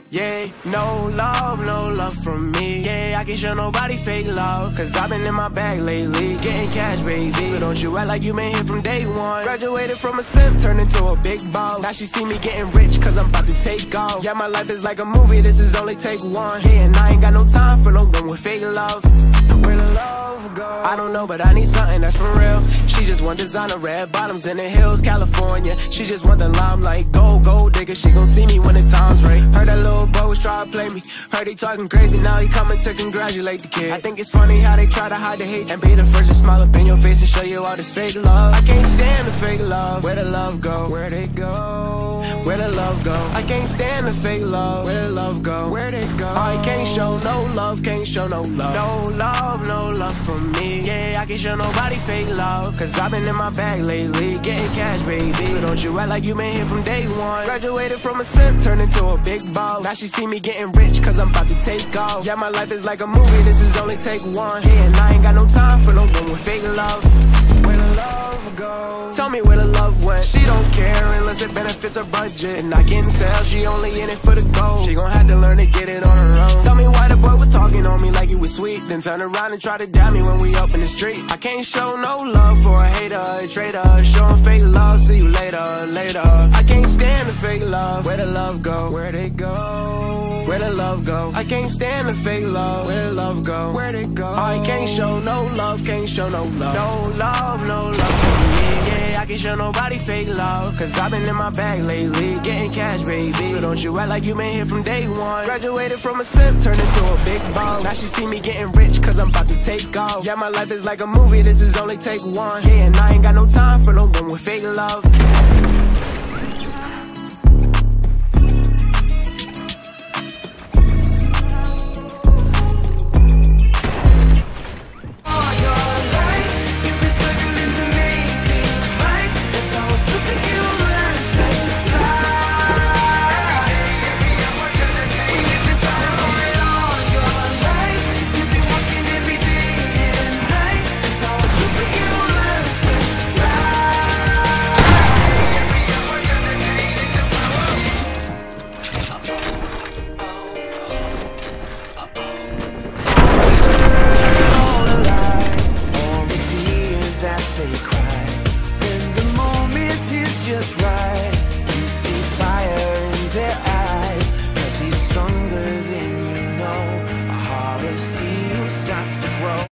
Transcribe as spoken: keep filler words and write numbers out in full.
Yeah, no love, no love from me. Yeah, I can't show nobody fake love, cause I've been in my bag lately, getting cash, baby. So don't you act like you been here from day one. Graduated from a simp, turned into a big boss. Now she see me getting rich, cause I'm about to take off. Yeah, my life is like a movie, this is only take one. Yeah, and I ain't got no time for no one with fake love. Where the love go? I don't know, but I need something that's for real. She just want designer, red bottoms in the hills, California. She just want the limelight, gold, gold digger. She gon' see me when the time's right. Heard that little boy was try to play me. Heard he talking crazy, now he coming to congratulate the kid. I think it's funny how they try to hide the hate and be the first to smile up in your face and show you all this fake love. I can't stand the fake love. Where the love go? Where'd it go? Where the love go? I can't stand the fake love. Where the love go? Where'd it go? I can't show no love, can't show no love. No love, no love from me. Yeah, I can't show nobody fake love, cause I've been in my bag lately, getting cash, baby. So don't you act like you been here from day one. Graduated from a simp, turned into a big boss. Now she see me getting rich, cause I'm about to take off. Yeah, my life is like a movie, this is only take one. Yeah, and I ain't got no time for no one with fake love. Where the love go? Tell me where the love went. She don't care unless it benefits her budget, and I can tell she only in it for the gold. She gon' have to learn to get it on her own. Tell me why the boy was talking on me like he was sweet, then turn around and try to dab me when we up in the street. I can't show no love for a hater, a traitor. Showing fake love, see you later, later. I can't stand the fake love. Where the love go? Where'd it go? Where the love go? I can't stand the fake love. Where the love go? Where'd it go? I can't show no love, can't show no love. No love, no love for me. Yeah, I can't show nobody fake love, cause I've been in my bag lately, getting cash, baby. So don't you act like you been here from day one. Graduated from a simp, turned into a big boss. Now she see me getting rich, cause I'm about to take off. Yeah, my life is like a movie, this is only take one. Yeah, and I ain't got no time for no one with fake love.